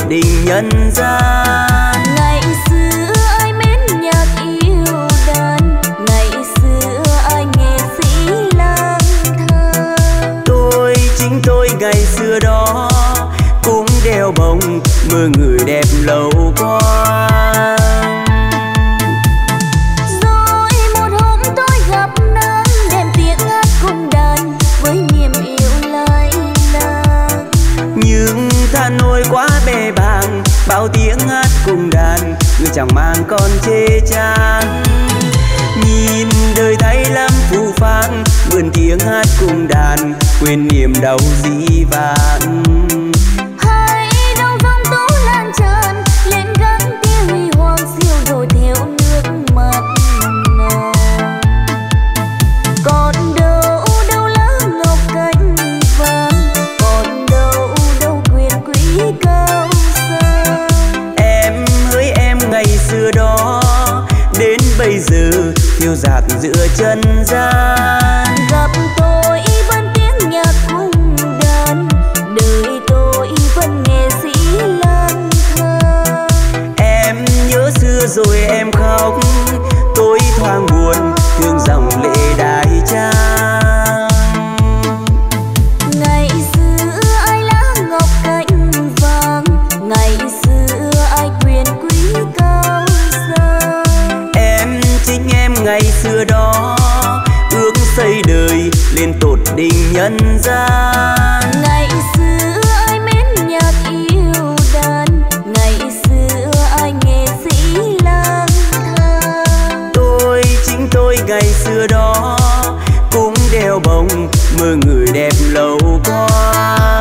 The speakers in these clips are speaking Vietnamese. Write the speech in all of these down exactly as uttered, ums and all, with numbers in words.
đình nhân gian. Ngày xưa ai mến nhạc yêu đàn, ngày xưa ai nghệ sĩ lang thang. Tôi chính tôi ngày xưa đó cũng đeo bồng mơ người đẹp lâu qua. Rồi một hôm tôi gặp nàng, đem tiếng hát cùng đàn với niềm yêu lay lang. Nhưng tha nỗi quá bề bàng, bao tiếng hát cùng đàn người chẳng mang con chê chán. Nhìn đời thay lắm phù phang, mượn tiếng hát cùng đàn quên niềm đau dĩ vãng. Hãy đâu dòng tố lan tràn lên gắn tia huy hoàng siêu rồi theo nước mắt nàng. Còn đâu đâu lá ngọc cánh vàng, còn đâu đâu quyền quý cao sang. Em hỡi em ngày xưa đó đến bây giờ phiêu dạt giữa chân gian. Gặp tôi vẫn tiếng nhạc cung đàn, đời tôi vẫn nghệ sĩ lang thang. Em nhớ xưa rồi em khóc, tôi thoáng buồn thương dòng lệ đại trang. Ngày xưa ai lá ngọc cánh vàng, ngày xưa ai quyền quý cao sang. Em chính em ngày xưa đó ước xây đời lên tột đỉnh nhân gian. Ngày xưa ai mến nhạc yêu đàn, ngày xưa ai nghệ sĩ lang thang. Tôi chính tôi ngày xưa đó cũng đeo bồng mơ người đẹp lâu qua.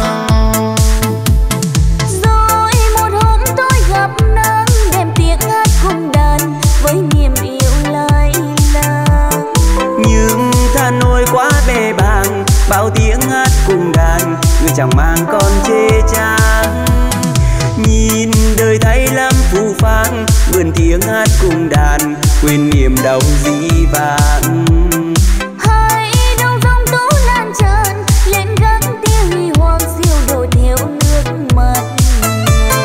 Rồi một hôm tôi gặp nàng, đem tiếng hát cùng đàn với niềm yêu lay lang. Nhưng tha nỗi quá bề bàng, bao tiếng hát cùng đàn người chẳng mang con chê chán. Nhìn đời thay lắm phù phang, mượn tiếng hát cùng đàn quên niềm đau dĩ vãng. Hãy đâu dòng tố lan tràn lên gắn tia huy hoàng siêu rồi theo nước mắt nàng.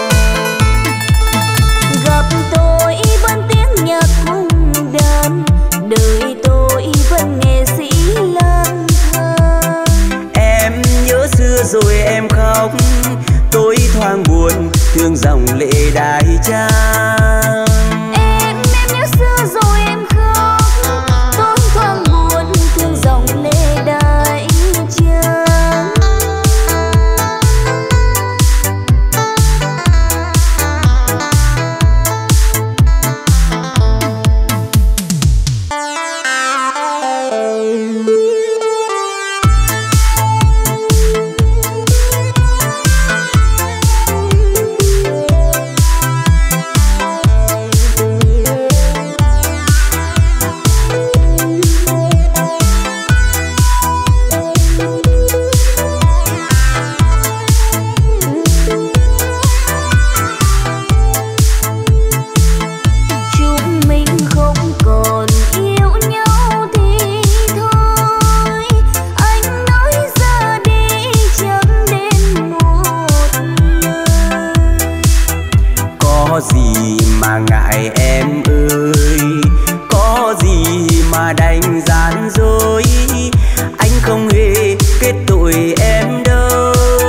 Gặp tôi vẫn tiếng nhạc cung đàn, đời tôi vẫn nghệ sĩ lang thang. Em nhớ xưa rồi em khóc, tôi thoáng buồn thương dòng lệ đại trang. Em em nhớ xưa rồi em khóc, tôi thoáng buồn thương dòng lệ đại trang. Chúng mình không còn yêu nhau thì thôi, anh nói ra đi chẳng đến một lời. Có gì mà ngại em ơi, có gì mà đành gian dối, anh không hề kết tội em đâu.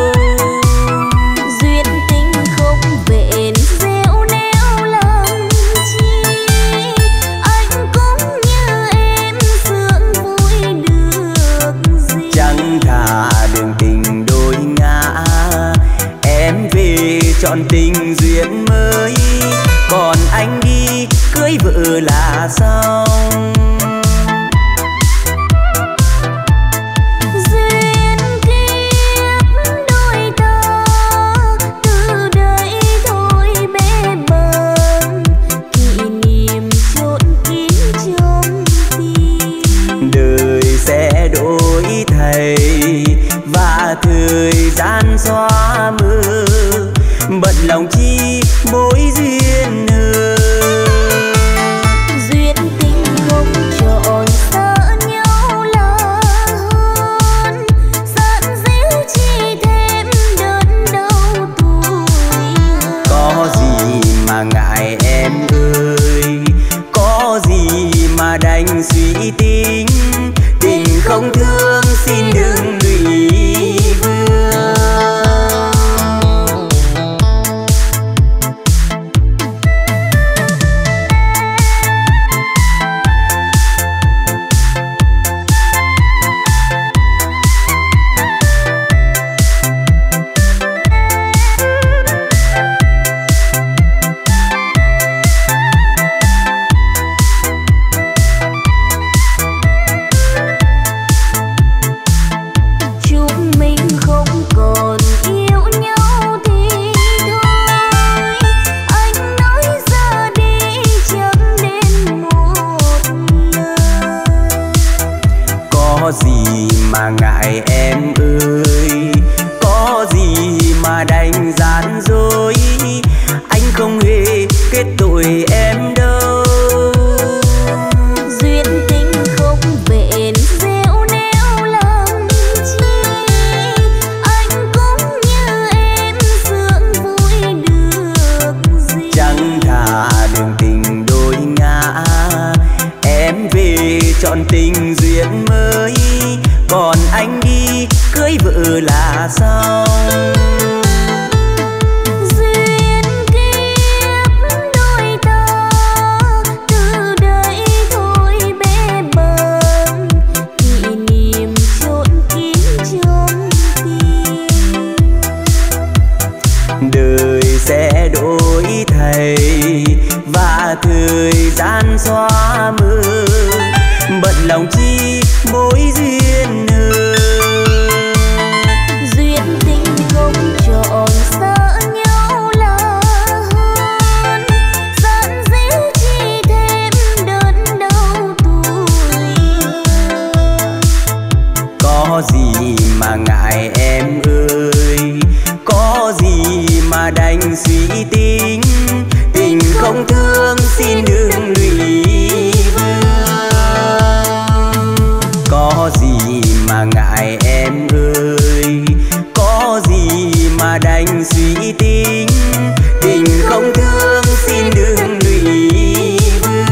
Duyên tình không bền gieo neo làm chi, anh cũng như em sướng vui được gì. Chẳng thà đường tình đôi ngã, em về chọn tình duyên mới, còn anh đi cưới vợ là xong. Duyên kiếp đôi ta từ đây thôi bế bờ, kỷ niệm chôn kín trong tim. Đời sẽ đổi thay và thời gian xóa mơ, bận lòng chi mối duyên hờ. Duyên tình không chọn xa nhau là hơn, giận díu chi thêm đớn đau tuổi đã xong. Duyên kiếp đôi ta từ đây thôi bé bàng, kỷ niệm chôn kín trong tim. Đời sẽ đổi thay và thời gian xóa mờ, bận lòng chi mối duyên nợ. Duyên tình không trọn xa nhau là hơn, giận díu chi thêm đớn đau tuổi. Có gì mà ngại em ơi, có gì mà đành suy tính, tình không thương xin đừng lụy vương. Có gì mà ngại em ơi, có gì mà đành suy tính, tình không thương xin đừng lụy vương.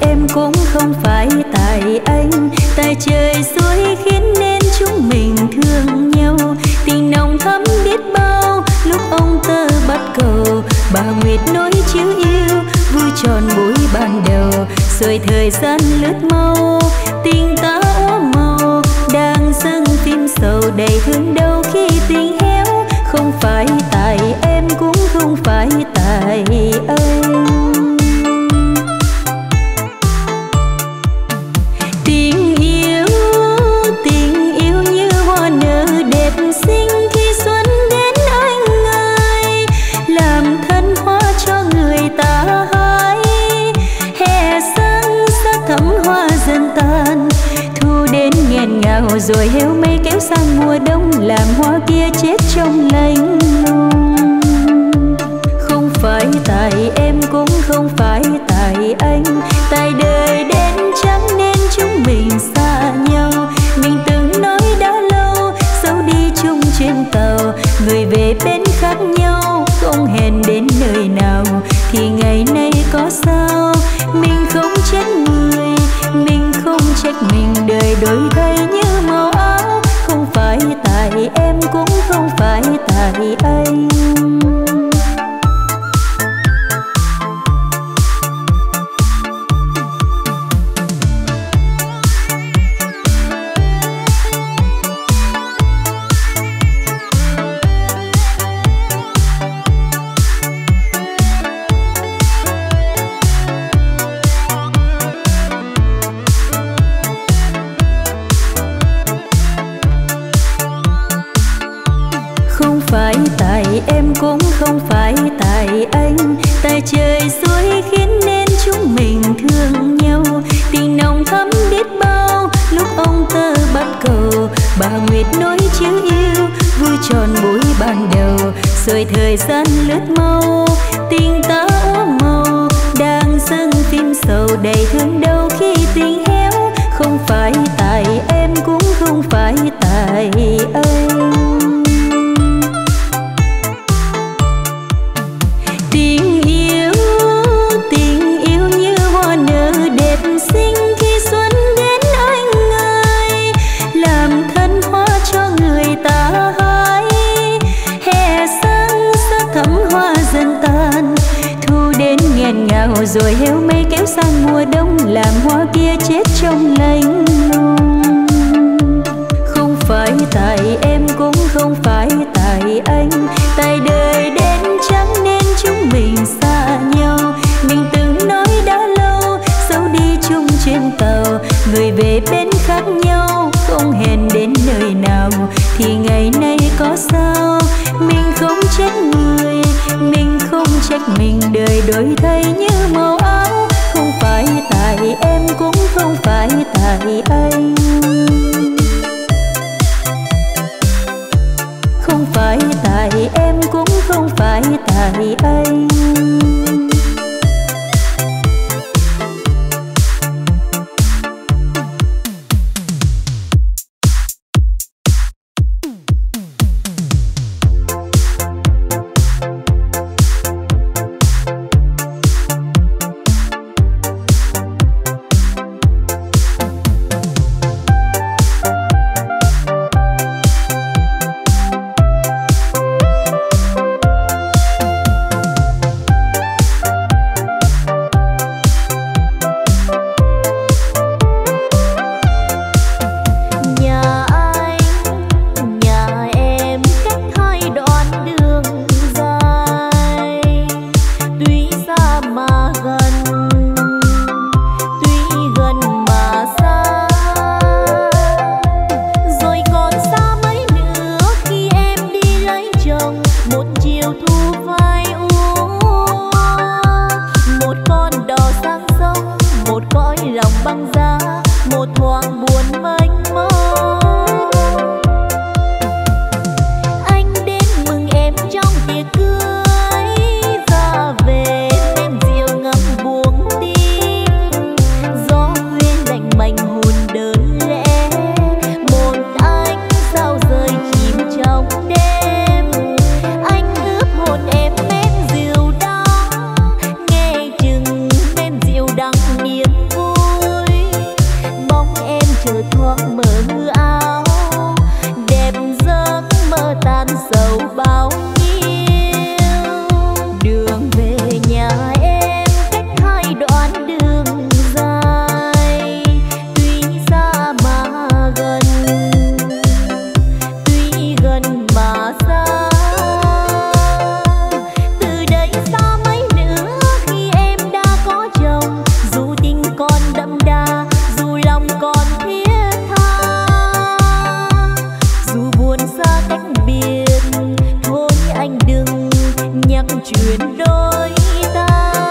em cũng không phải tại anh. Tại trời suối khiến nên chúng mình thương nhau. Tình nồng thắm biết bao lúc ông tơ bắt cầu. Bà Nguyệt nói chiếu yêu vui tròn buổi ban đầu. Rồi thời gian lướt mau, tình ta úa màu. Đang dâng phim sầu đầy thương đau khi tình héo. Không phải tại em cũng không phải tại anh. Tình yêu, tình yêu như hoa nở đẹp xinh khi xuân đến anh ơi. Làm thân hoa cho người ta hái. Hè sang sắc thắm hoa dần tàn. Thu đến nghẹn ngào rồi héo mây kéo sang mùa đông. Làm hoa kia chết trong lạnh lùng. Không phải tại em cũng không phải tại anh. Tại đời đến chẳng nên chúng mình xa nhau. Mình từng nói đã lâu dẫu đi chung trên tàu. Người về bên khác nhau không hẹn đến nơi nào. Thì ngày nay có sao mình không trách người. Mình không trách mình đời đổi thay như màu áo. Không phải tại em cũng không phải tại anh. Phải tại em cũng không phải tại anh. Tại trời suối khiến nên chúng mình thương nhau. Tình nồng thắm biết bao lúc ông tơ bắt cầu. Bà Nguyệt nói chiếu yêu vui tròn buổi ban đầu. Rồi thời gian lướt mau, tình ta úa màu. Đang dâng phim sầu đầy thương đau khi tình héo. Không phải tại em cũng không phải tại anh. Tình yêu, tình yêu như hoa nở đẹp xinh khi xuân đến anh ơi. Làm thân hoa cho người ta hái. Hè sang sắc thắm hoa dần tàn. Thu đến nghẹn ngào rồi héo mây kéo sang mùa đông. Làm hoa kia chết trong lạnh lùng. Không phải tại em cũng không phải tại anh. Tại đời đến chẳng nên chúng mình xa nhau. Mình từng nói đã lâu dẫu đi chung trên tàu. Người về bên khác nhau không hẹn đến nơi nào. Thì ngày nay có sao mình không trách người. Mình không trách mình đời đổi thay như màu áo. Không phải tại em cũng không phải tại anh. Không phải tại em cũng không phải tại anh. Tiếng thoáng mơ áo, đẹp giấc mơ tan sầu bao nhiêu. Đường về nhà em cách hai đoạn đường dài, tuy xa mà gần, tuy gần mà xa. Từ đây xa mấy nữa khi em đã có chồng, dù tình còn đậm đà, dù lòng còn thiết tha, dù buồn xa cách biệt, thôi anh đừng nhắc chuyện đôi ta.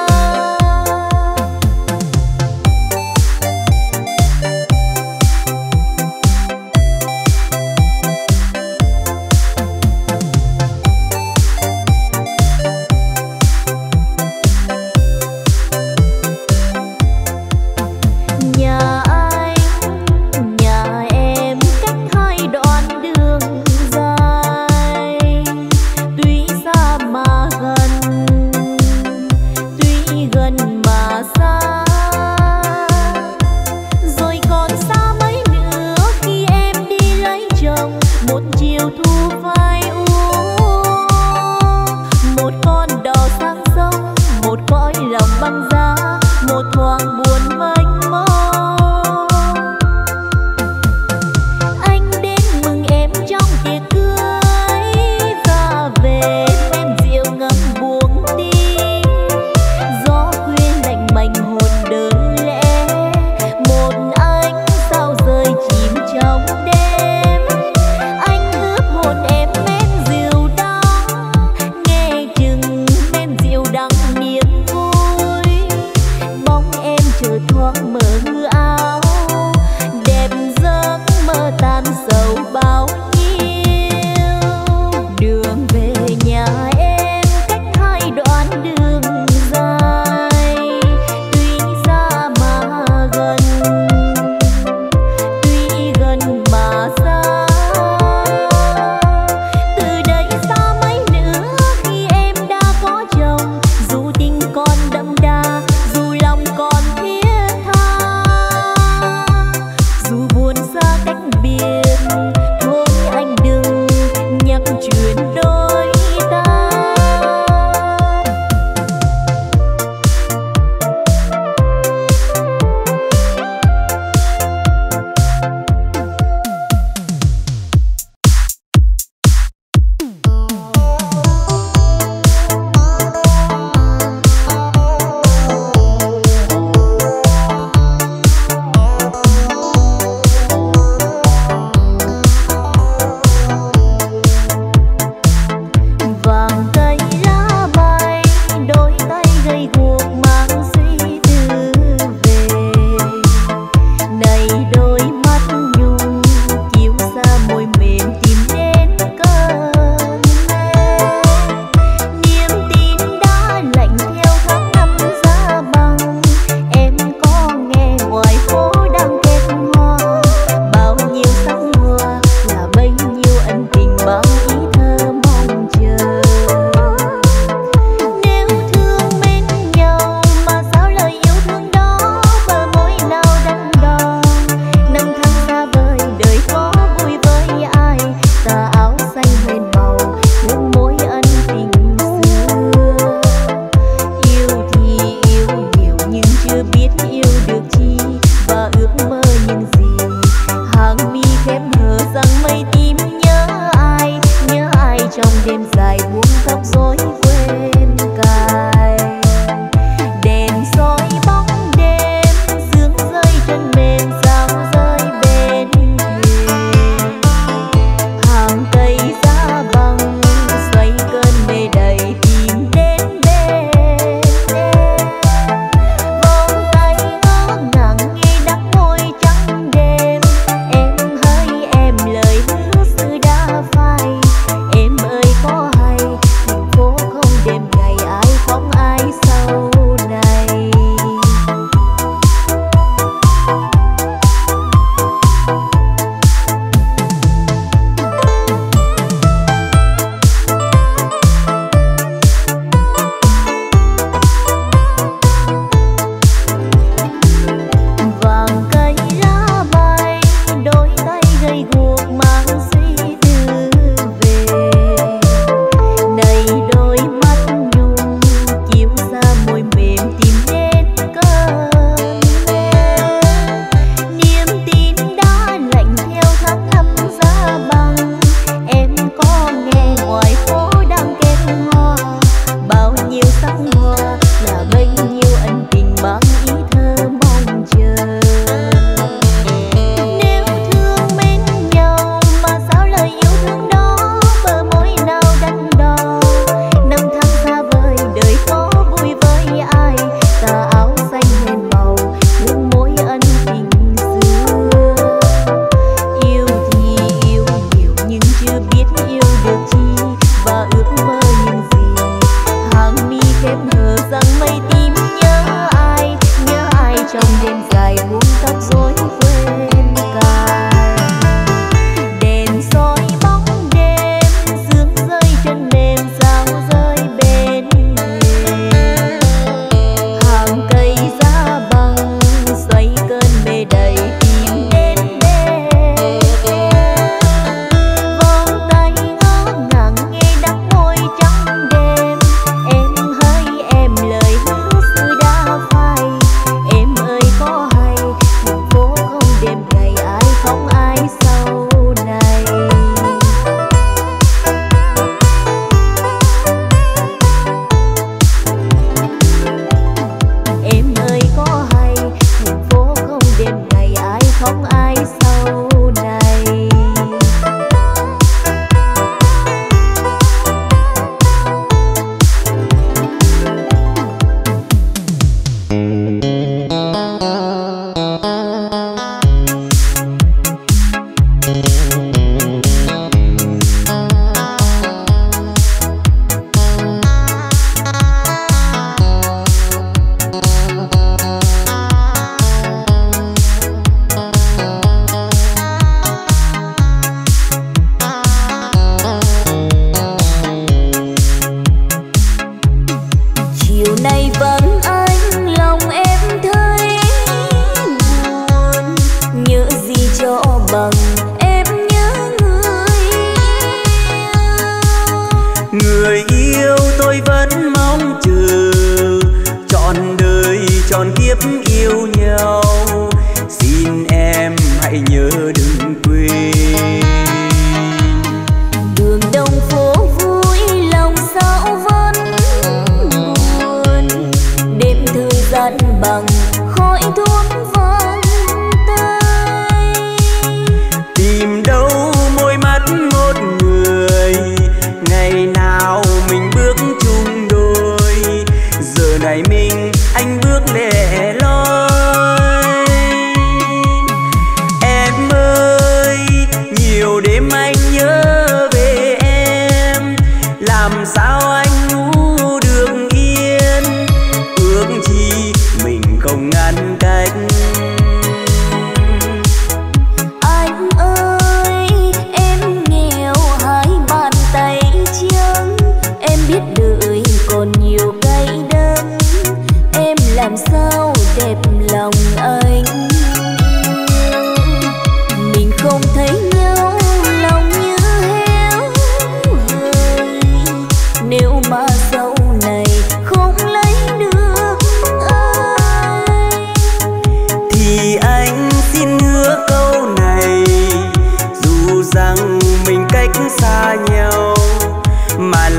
Nhà anh, nhà em cách hai đoạn đường dài, tuy xa mà gần, tuy gần mà xa. Rồi còn xa mấy nữa khi em đi lấy chồng, một chiều thu phai u, một con đò sang sông, một cõi lòng băng giá, một thoáng buồn mênh mông. Anh đến mừng em trong tiệc cưới, ra về men rượu ngâm buông đi, gió khuya lạnh mảnh hồn đơn lẻ, một ánh sao rơi chìm trong đêm. Anh ướp hồn em men rượu đắng, nghe chừng men rượu đắng niềm vui. Bóng em chợt thoáng mơ áo, đẹp giấc mơ tan sầu bao nhiêu. Đường về nhà em cách hai đoạn đường dài, tuy xa mà gần, tuy gần mà xa. Từ đây xa mấy nữa khi em đã có chồng, dù tình còn đậm đà, dù lòng còn thiết tha,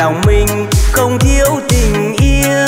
lòng mình không thiếu tình yêu.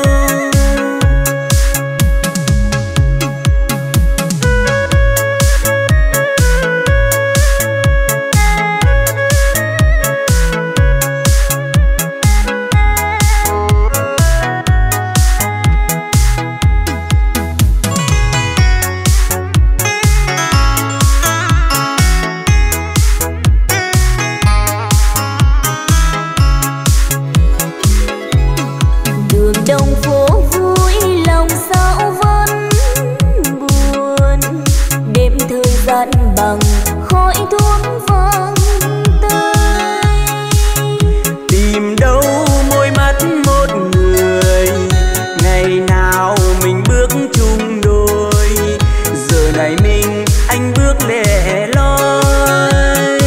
Bằng khói thuốc vang tay, tìm đâu môi mắt một người, ngày nào mình bước chung đôi, giờ này mình anh bước lẻ loi.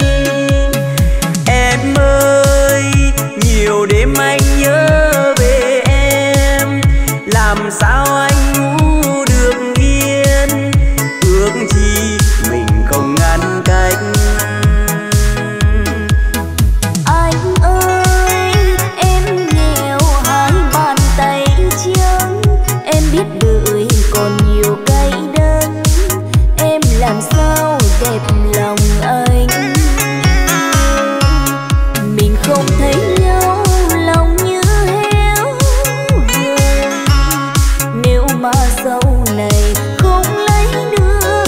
Em ơi, nhiều đêm anh nhớ về em, làm sao anh ngủ được yên, ước chi không ngăn cách. Anh ơi, em nghèo hai bàn tay trắng, em biết đời còn nhiều cay đắng, em làm sao đẹp lòng anh. Mình không thấy nhau lòng như héo hon, nếu mà sau này không lấy được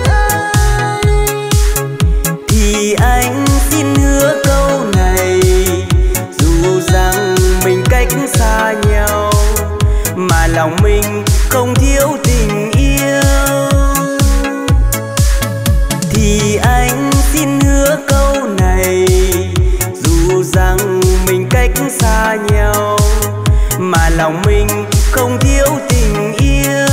thì anh xin hứa câu này, dù rằng mình cách xa nhau mà lòng mình không thiếu tình yêu. Thì anh xin hứa câu này, dù rằng mình cách xa nhau mà lòng mình không thiếu tình yêu.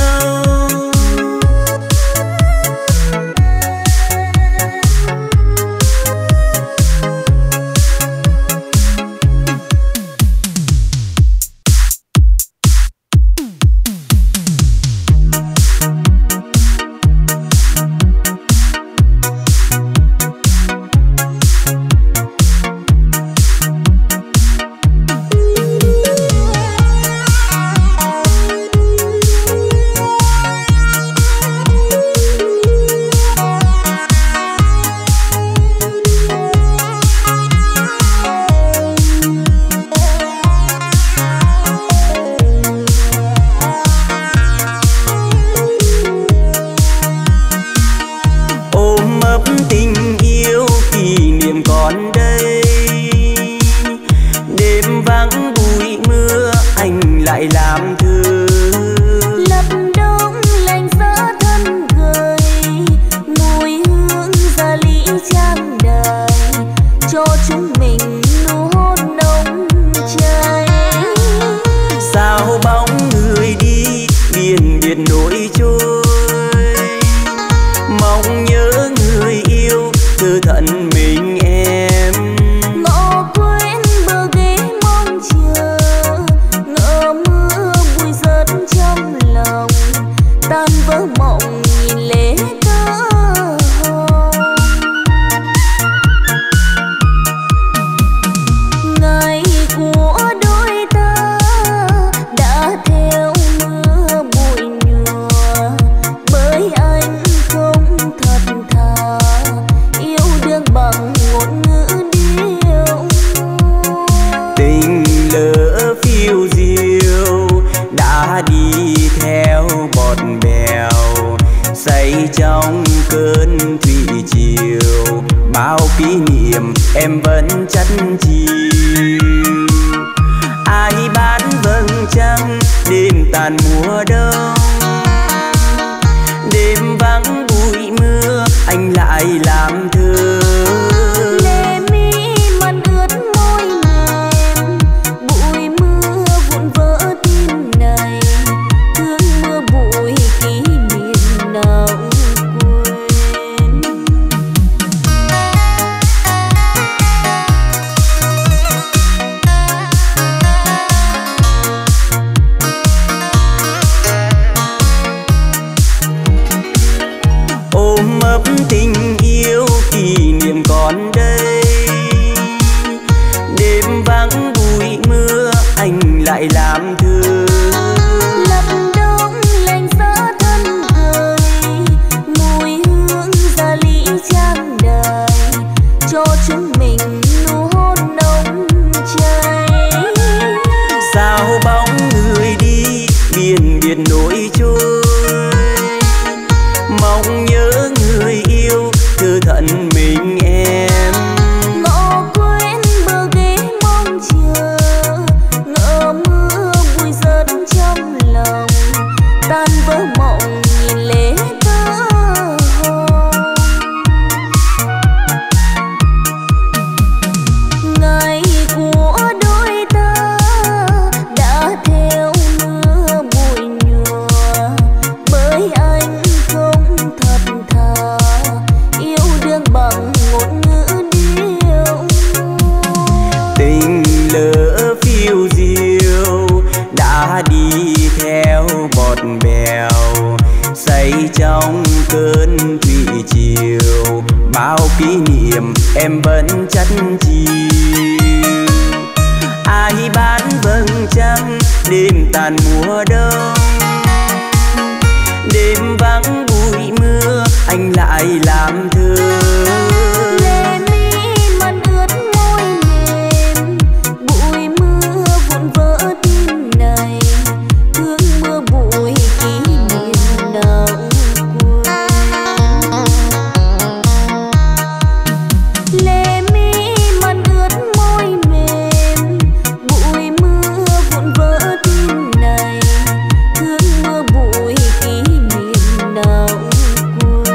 trong cơn thủy triều, bao kỷ niệm em vẫn chất chiều. Ai bán vầng trăng đêm tàn mùa đông, đêm vắng bụi mưa anh lại làm thơ. Lệ mi mặn ướt môi mềm, bụi mưa vụn vỡ tim này, thương mưa bụi kỷ niệm nào quên. Lệ mi mặn ướt môi mềm, bụi mưa vụn vỡ tim này, thương mưa bụi kỷ niệm nào quên.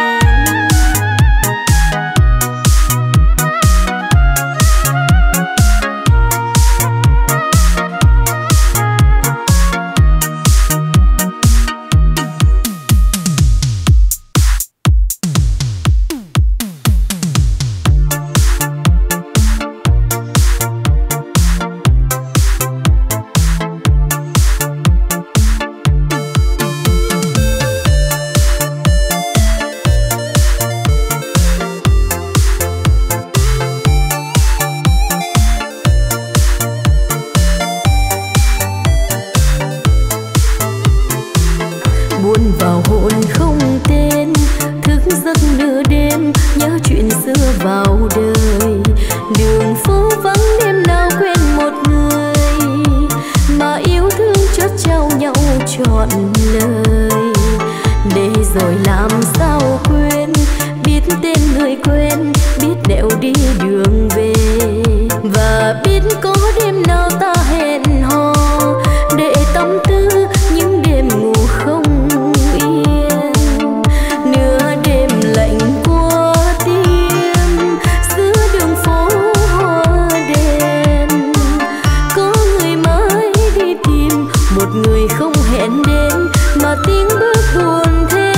Buồn vào hồn không tên, thức giấc nửa đêm nhớ chuyện xưa vào đời. Đường phố vắng đêm nào quên một người, mà yêu thương chót trao nhau trọn lời. Để rồi làm sao quên, biết tên người quen, biết nẻo đi đường về, và biết có đêm nào ta hẹn hò để tâm tư những đêm ngủ không yên. Nửa đêm lạnh qua tim giữa đường phố hoa đèn, có người mãi đi tìm một người không hẹn đến, mà tiếng bước buồn thêm.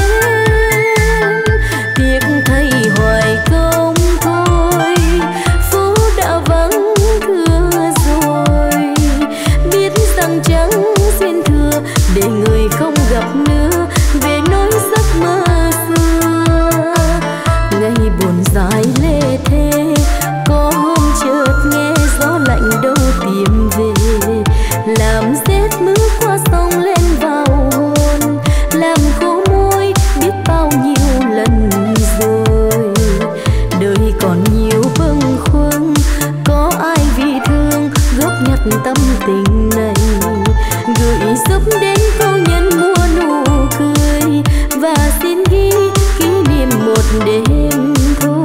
Tiếc thay hoài công thôi, phố đã vắng thưa rồi, biết rằng chẳng duyên thừa để người không gặp nữa, về nỗi giấc mơ xưa. Ngày buồn dài lê thê, có hôm chợt nghe gió lạnh đâu tìm về, làm rét mưa qua sông lên vào hồn, làm khô môi biết bao nhiêu lần rồi. Đời còn nhiều bâng khuâng, có ai vì thương góp nhặt tâm tình này, gửi giúp đến câu nhân mua nụ cười, và xin ghi kỷ niệm một đêm thôi.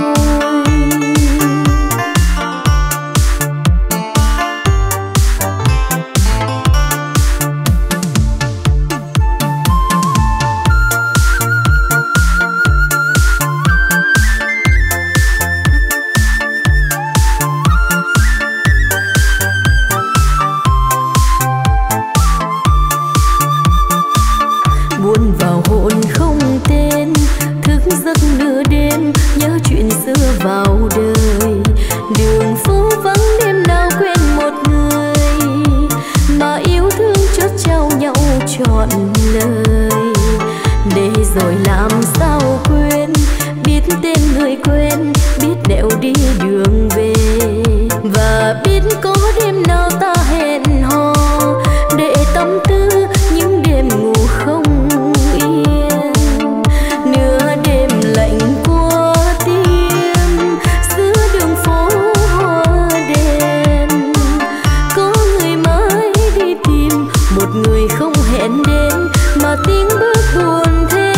Buồn vào hồn không tên, thức giấc nửa đêm nhớ chuyện xưa vào đời. Đường phố vắng đêm nào quên một người, mà yêu thương chót trao nhau trọn lời. Để rồi làm sao quên, biết tên người quen, biết nẻo đi đường về, và biết có đêm nào ta hẹn hò để tâm tư những đêm ngủ không yên. Nửa đêm lạnh qua tim giữa đường phố hoa đèn, có người mãi đi tìm một người không hẹn đến, mà tiếng bước buồn thêm.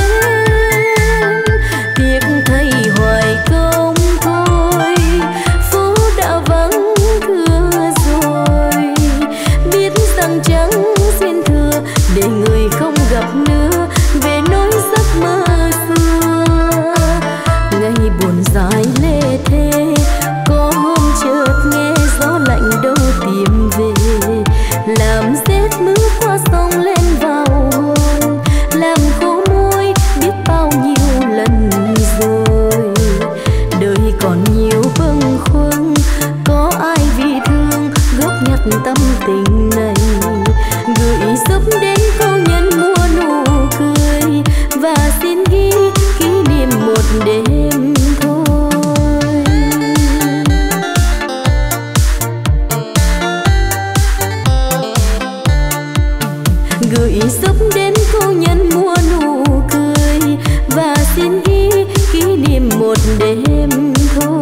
Tiếc thay hoài công thôi, phố đã vắng thưa rồi, biết rằng chẳng duyên thừa đêm thôi. Gửi giúp đến cô nhân mua nụ cười và xin ghi kỷ niệm một đêm thôi.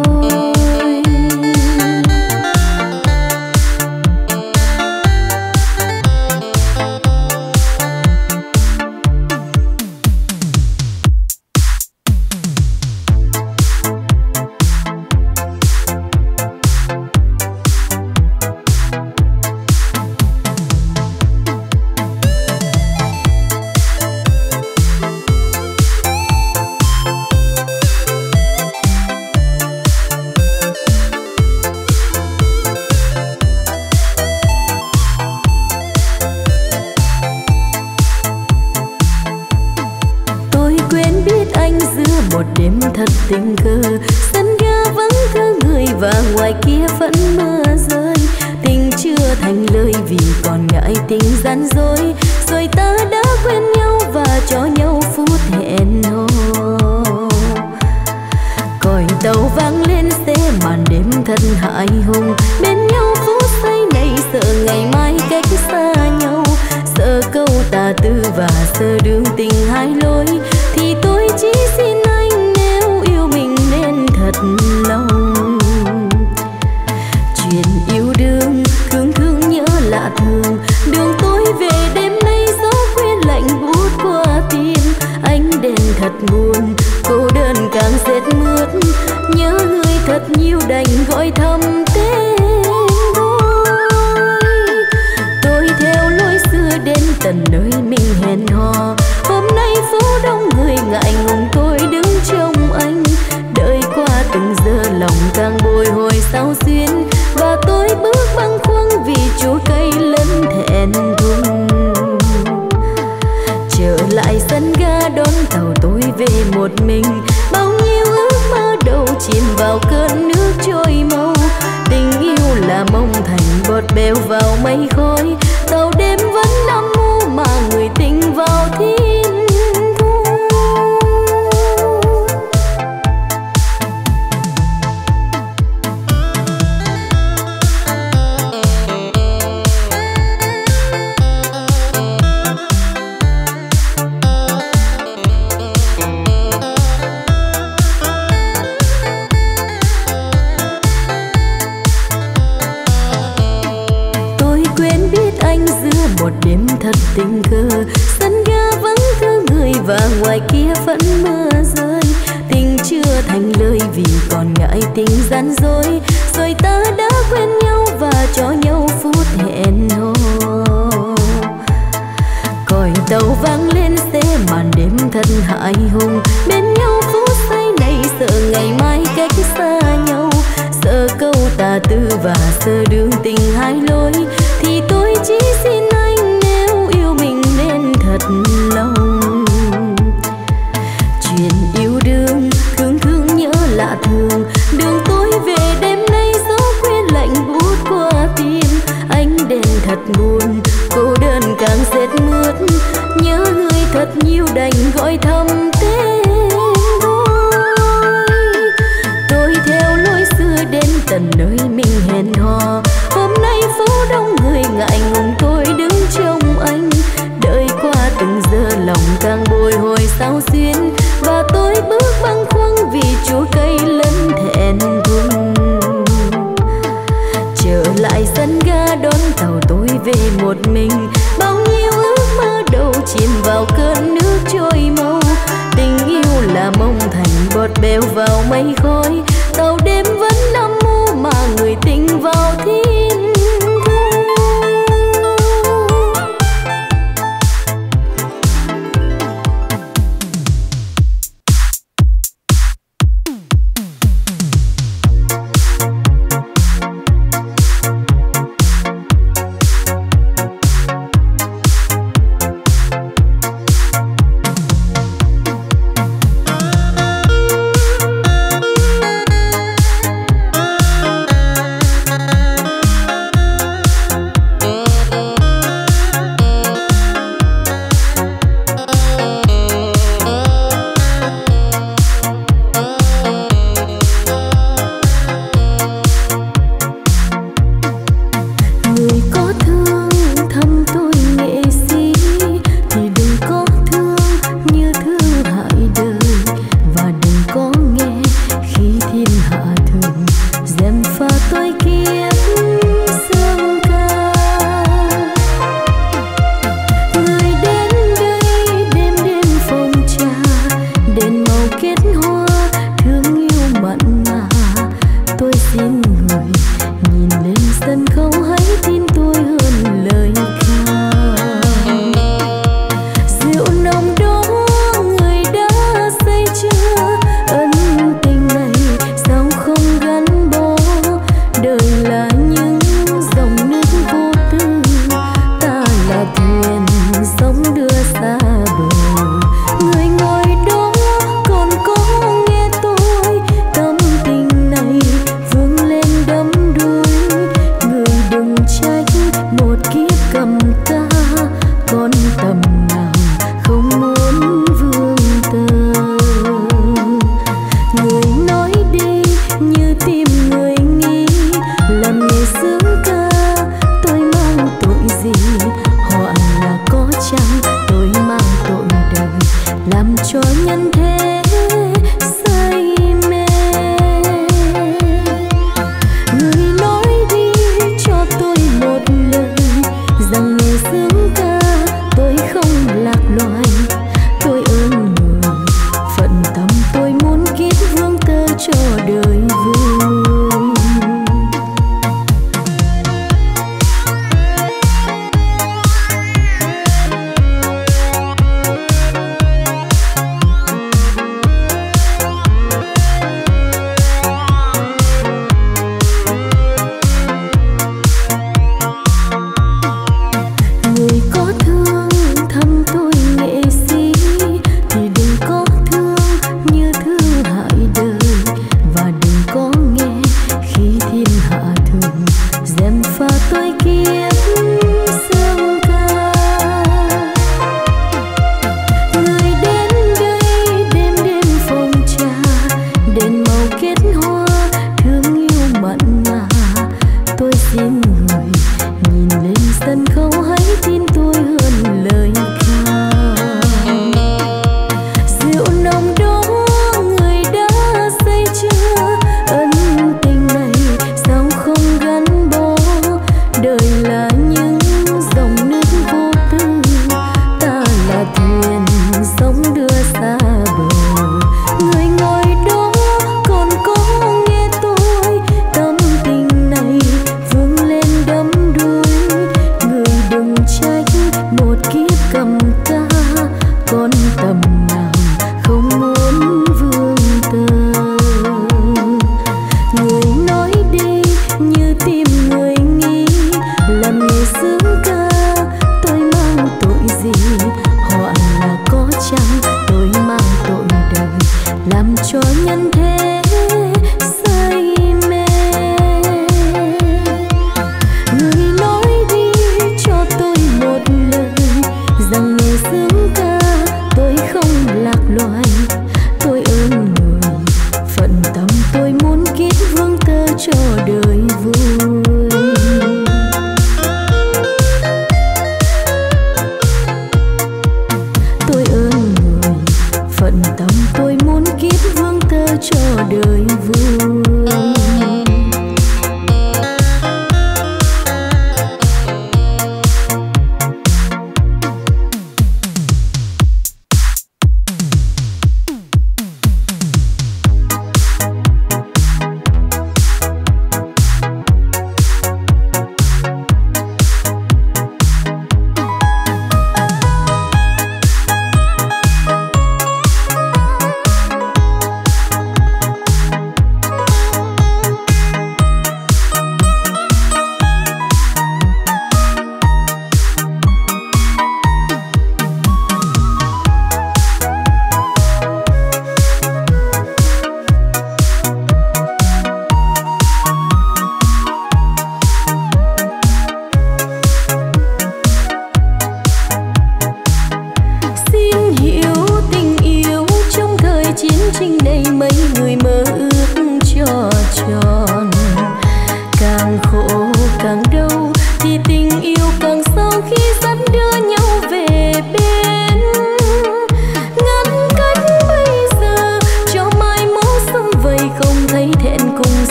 Tình cờ sân ga vắng thương người và ngoài kia vẫn mưa rơi. Tình chưa thành lời vì còn ngại tình gian dối. Rồi ta đã quên nhau và cho nhau phút hẹn hò. Còi tàu vang lên xe màn đêm thật hại hùng. Bên nhau phút giây này sợ ngày mai cách xa nhau. Sợ câu tà tư và sợ đường tình hai lối. Thì tôi chỉ xin anh yêu mình nên thật lòng. Chuyện yêu đương thương thương nhớ lạ thường. Đường tôi về đêm nay gió khuya lạnh buốt qua tim. Ánh đèn thật buồn, cô đơn càng rét mướt. Nhớ người thật nhiều đành gọi thầm tên tôi. Tôi theo lối xưa đến tận nơi mình hẹn hò. Hôm nay phố đông người ngại ngùng tôi đứng trông anh. Đợi qua từng giờ lòng càng bồi hồi sao xuyên. Và tôi bước bâng khuâng vì chua cây lẫn thẹn thùng. Trở lại sân ga đón tàu tôi về một mình. Bao nhiêu ước mơ đầu chìm vào cơn nước trôi mau. Tình yêu là mong thành bọt bèo vào mây khói. Tàu đêm vẫn âm u mà người tình vào thiên thu. Một đêm thật tình cờ sân ga vắng thương người và ngoài kia vẫn mưa rơi. Tình chưa thành lời vì còn ngại tình gian dối. Rồi ta đã quên nhau và cho nhau phút hẹn hò. Còi tàu vang lên xe màn đêm thật hại hùng. Bên nhau phút giây này sợ ngày mai cách xa nhau. Sợ câu tà tư và sợ đường tình hai lối. Thì tôi chỉ xin anh nếu yêu mình nên thật lòng. Chuyện yêu đương thương thương nhớ lạ thường. Đường tôi về đêm nay gió khuya lạnh buốt qua tim. Ánh đèn thật buồn, cô đơn càng rét mướt. Nhớ người thật nhiều đành gọi thầm tên tôi. Tôi theo lối xưa đến tận nơi mình hẹn hò. Hôm nay phố đông người ngại ngùng tôi đứng trông anh. Đợi qua từng giờ lòng càng bồi hồi sao xuyên. Và tôi bước bâng khuâng vì chua cây lẫn thẹn thùng. Trở lại sân ga đón tàu tôi về một mình. Bao nhiêu ước mơ đầu chìm vào cơn nước trôi mau. Tình yêu là mong thành bọt bèo vào mây khói. Tàu đêm vẫn âm u mà người tình vào thiên thu. nhân thế say mê. Người nói đi cho tôi một lời rằng nghe sướng ca tôi không lạc loài. Tôi ơn người phận tâm tôi muốn kiếp vương tơ cho đời vui.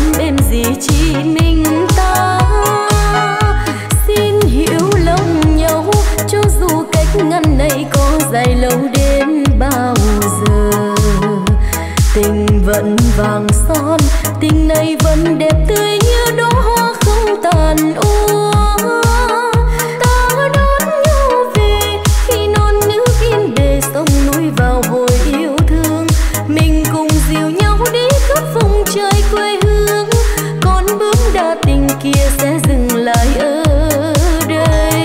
Xin hiểu lòng nhau kia sẽ dừng lại ở đây.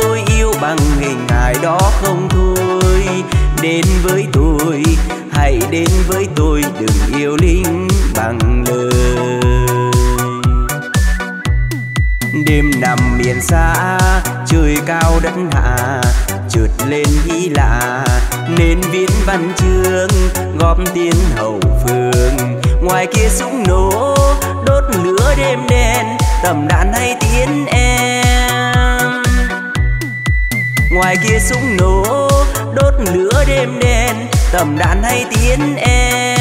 bằng hình hài đó không thôi. Đến với tôi hãy đến với tôi đừng yêu linh bằng lời. Đêm nằm miền xa trời cao đất hạ, chợt lên ý lạ nên viết văn chương góp tiếng hậu phương. Ngoài kia súng nổ đốt lửa đêm đen, tầm đạn hay tiếng em. Ngoài kia súng nổ đốt lửa đêm đen, tầm đạn hay tiếng em.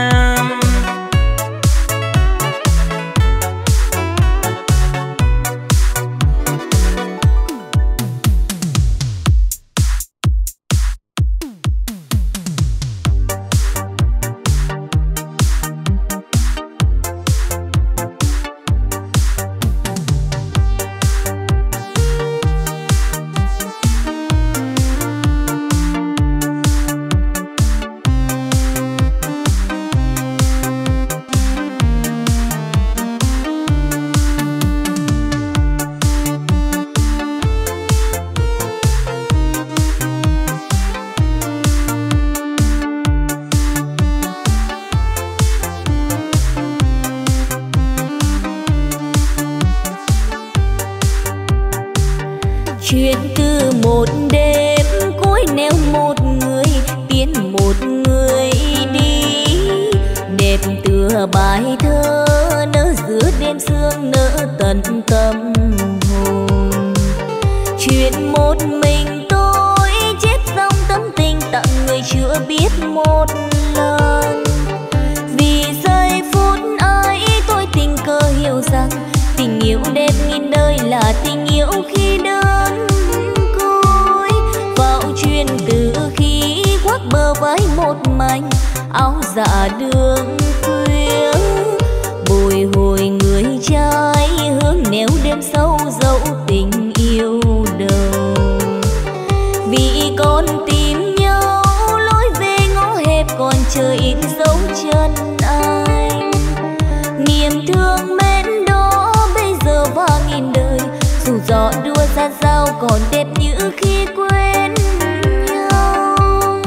Chuyện từ một đêm cuối neo một người tiến một người đi, đẹp tựa bài thơ nở giữa đêm sương nở tận tâm hồn. Chuyện một mình tôi chết dòng tâm tình tặng người chưa biết một lần. Vì giây phút ấy tôi tình cờ hiểu rằng tình yêu đẹp nghìn đời là tình yêu khi đơn côi. Vào chuyện từ khi khoác bờ vai một mảnh áo dạ đường khuya, bồi hồi người trai hướng nẻo đêm sâu dẫu tình yêu đầu. Vì con tìm nhau lối về ngõ hẹp còn chờ in dấu chân anh. Niềm thương mến đó bây giờ và nghìn đời, dù gió đua ra sao còn đẹp như khi quen nhau.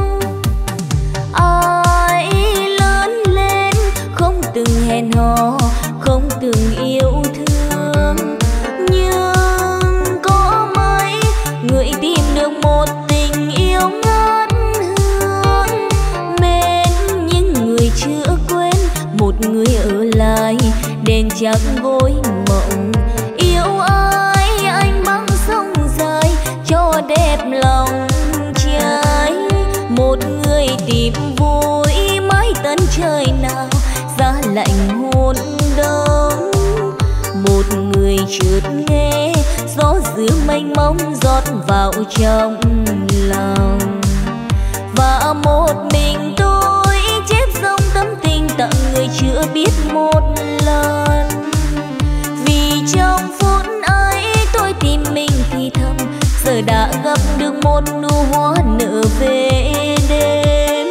Ai lớn lên không từng hẹn hò, không từng yêu thương, nhưng có mấy người tìm được một tình yêu ngát hương. Mến những người chưa quên, một người ở lại đèn trắng gối mộng. Yêu ai anh băng sông dài cho đẹp lòng trai. Một người tìm vui mãi tận trời nào giá lạnh hôn đông. Một người chợt nghe gió giữa mênh mông rót vào trong lòng. Và một mình tôi chép dòng tâm tình tặng người chưa biết một lần. Vì trong phút ấy tôi tìm mình thì thầm, giờ đã gặp được một nụ hoa nở về đêm.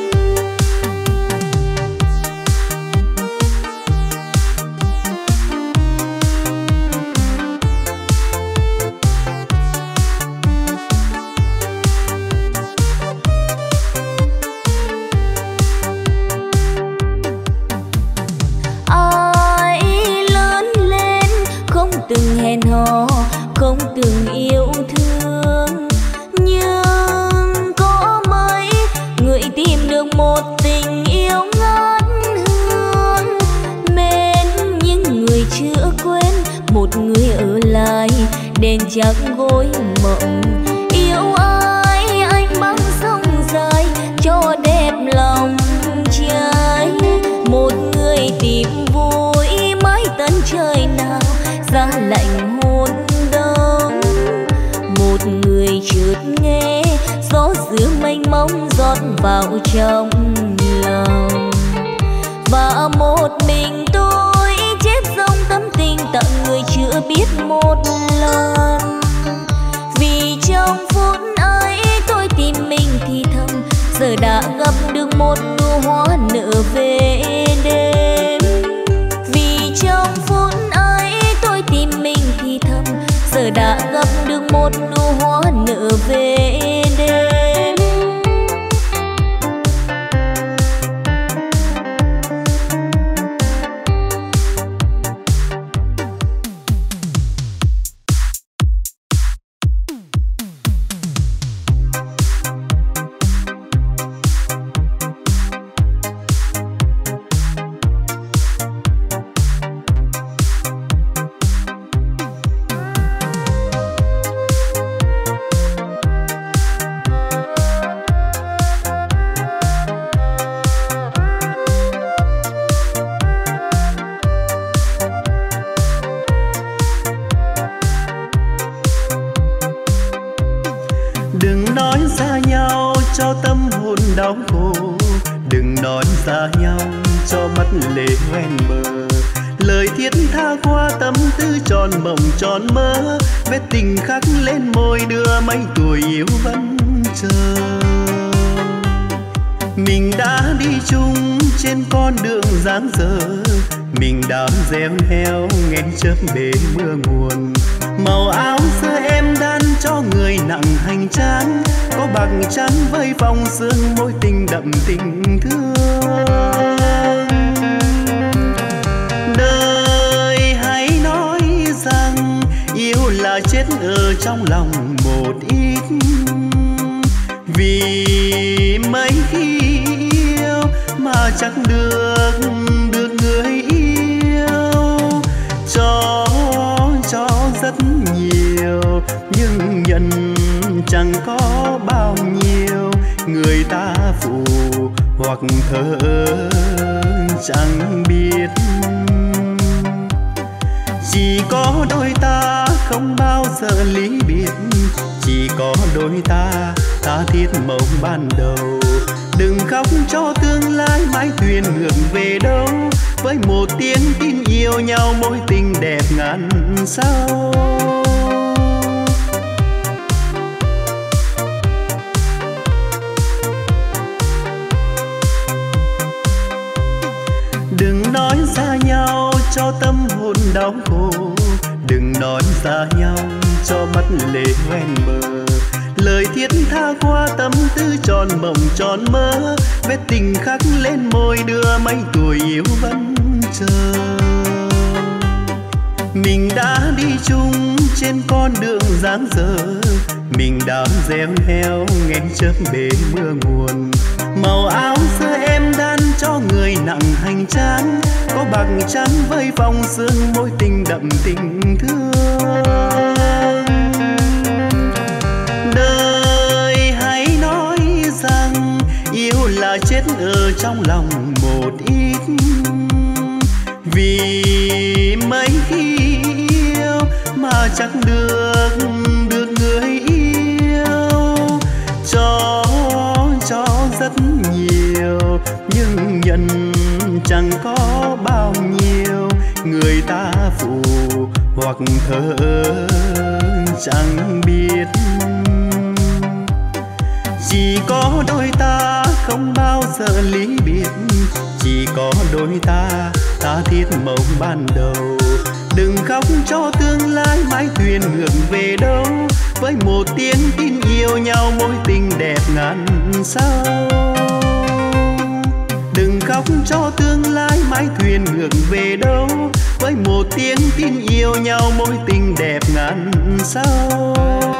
Ai lớn lên không từng hẹn hò, không từng yêu thương, nhưng có mấy người tìm được một tình yêu ngát hương. Mến những người chưa quên, một người ở lại đèn trắng gối mộng. Yêu ai anh băng sông dài cho đẹp lòng trai. Một người tìm vui mãi tận trời nào giá lạnh hôn đông. Một người chợt nghe gió giữa mênh mông rót vào trong lòng. Và một mình tôi chép dòng tâm tình tặng người chưa biết một lần. Vì trong phút ấy tôi tìm mình thì thầm, giờ đã gặp được một nụ hoa nở về đêm. Vì trong phút ấy tôi tìm mình thì thầm, giờ đã gặp được một nụ hoa nở về đêm. cho tâm hồn đau khổ. Đừng nói xa nhau cho mắt lệ hoen bờ. Lời thiết tha qua tâm tư tròn mộng tròn mơ. Vết tình khắc lên môi đưa mấy tuổi yêu vẫn chờ. Mình đã đi chung trên con đường dáng dở. Mình đã gieo heo nghe chớp bể mưa nguồn. Màu áo xưa em đan cho người nặng hành trang. Có bạc trắng với vòng sương môi tình đậm tình thương. Đời hãy nói rằng yêu là chết ở trong lòng một ít. Vì mấy khi yêu mà chẳng được được người yêu. Cho cho rất nhiều nhưng nhận chẳng có bao nhiêu. Người ta phụ hoặc thờ chẳng biết. Chỉ có đôi ta không bao giờ lý biệt. Chỉ có đôi ta tha thiết mộng ban đầu. Đừng khóc cho tương lai mái thuyền ngược về đâu. Với một tiếng tin yêu nhau mối tình đẹp ngàn sao. Đừng nói xa nhau cho tâm hồn đau khổ. Đừng nói xa nhau cho mắt lệ hoen bờ. Lời thiết tha qua tâm tư tròn mộng tròn mơ. Vết tình khắc lên môi đưa mấy tuổi yêu vẫn chờ. Mình đã đi chung trên con đường dáng dở. Mình đã gieo heo nghe chớp bể mưa nguồn. Màu áo xưa em đan cho người nặng hành trang. Có bạc trắng với vòng sương môi tình đậm tình thương. Đời hãy nói rằng yêu là chết ở trong lòng một ít. Vì mấy khi yêu mà chẳng được được người yêu. Cho cho rất nhiều nhưng nhận chẳng có bao nhiêu. Người ta phụ hoặc thờ chẳng biết. Chỉ có đôi ta không bao giờ lý biệt. Chỉ có đôi ta tha thiết mộng ban đầu. Đừng khóc cho tương lai mái thuyền ngược về đâu. Với một tiếng tin yêu nhau mối tình đẹp ngàn sao. Đừng khóc cho tương lai mái thuyền ngược về đâu. Với một tiếng tin yêu nhau mối tình đẹp ngàn sao.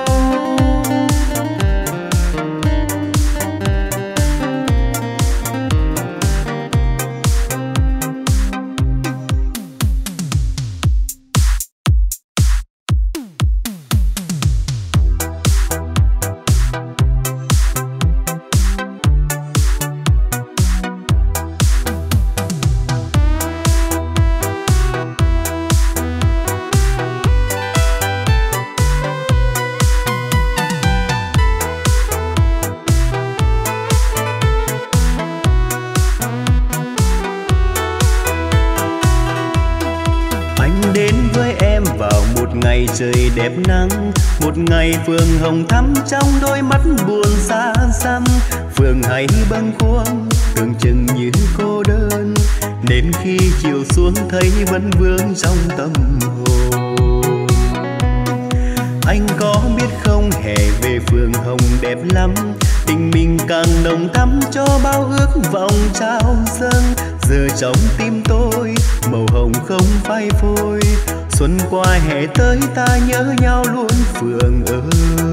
Trời đẹp nắng, một ngày phường hồng thắm trong đôi mắt buồn xa xăm. Phường hay bâng khuâng, tưởng chừng như cô đơn. Đến khi chiều xuống thấy vẫn vương trong tâm hồn. Anh có biết không, hè về phường hồng đẹp lắm. Tình mình càng nồng thắm cho bao ước vọng trao dâng. Giờ trong tim tôi màu hồng không phai phôi. Xuân qua hè tới ta nhớ nhau luôn phường ơi.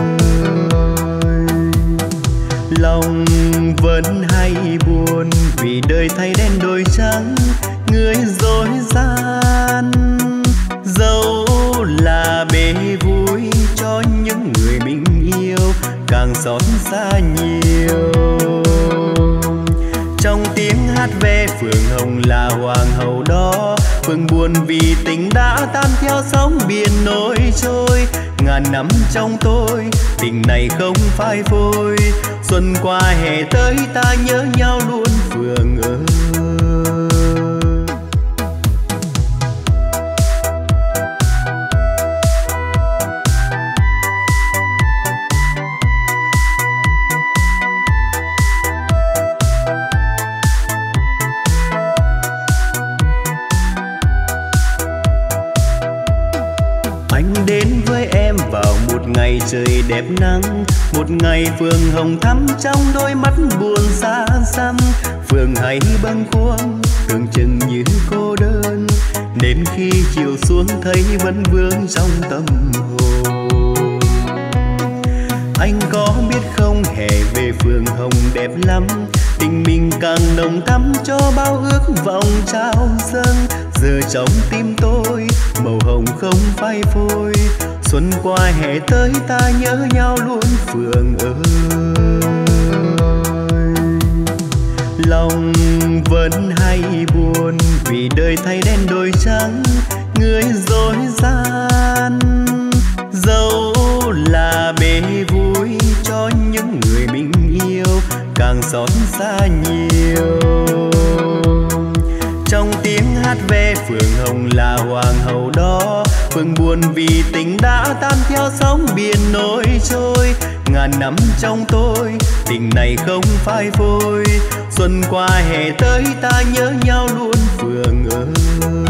Lòng vẫn hay buồn vì đời thay đen đổi trắng. Người dối gian dẫu là bể vui cho những người mình yêu càng xót xa nhiều. Trong tiếng hát ve phường hồng là hoàng hậu đó. Phường buồn vì tình đã tan theo sóng biển nổi trôi. Ngàn năm trong tôi tình này không phai phôi. Xuân qua hè tới ta nhớ nhau luôn Phượng ơi. Đến với em vào một ngày trời đẹp nắng, một ngày phường hồng thắm trong đôi mắt buồn xa xăm. Phường hay bâng khuâng tưởng chừng như cô đơn, đến khi chiều xuống thấy vẫn vương trong tâm hồn. Anh có biết không, hè về phường hồng đẹp lắm, tình mình càng nồng thắm cho bao ước vọng trao dâng. Giờ trong tim tôi màu hồng không phai phôi, xuân qua hè tới ta nhớ nhau luôn Phượng ơi. Lòng vẫn hay buồn vì đời thay đen đổi trắng, người dối gian. Dẫu là bể vui cho những người mình yêu, càng xót xa nhiều. Trong tiếng hát ve phường hồng là hoàng hậu đó, phường buồn vì tình đã tan theo sóng biển nổi trôi. Ngàn năm trong tôi tình này không phai phôi, xuân qua hè tới ta nhớ nhau luôn Phường ơi.